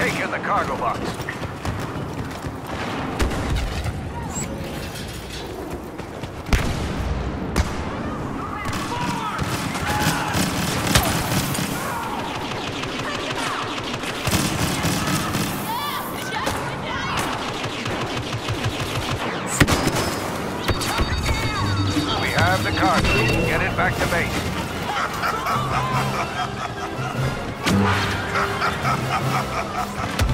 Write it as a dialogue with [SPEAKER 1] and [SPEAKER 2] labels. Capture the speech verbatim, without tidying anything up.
[SPEAKER 1] taken the cargo box. We have the cargo. Get it back to base.
[SPEAKER 2] Ha ha ha ha ha!